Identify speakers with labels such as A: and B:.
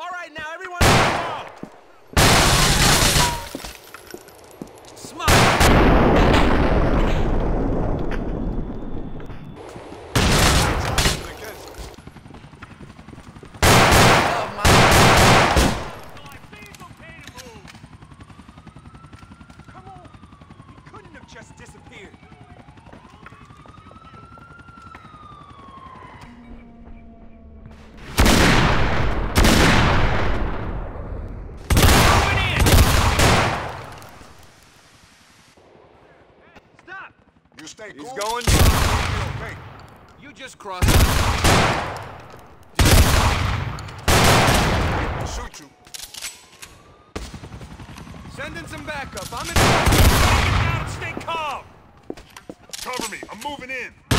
A: All right, now everyone involved. Smile. Just disappeared. Stop!
B: You stay cool.
C: He's going.
B: Okay.
A: You just crossed.
B: I'll shoot you.
A: Sending some backup. I'm in. Get down and stay calm.
B: Cover me. I'm moving in.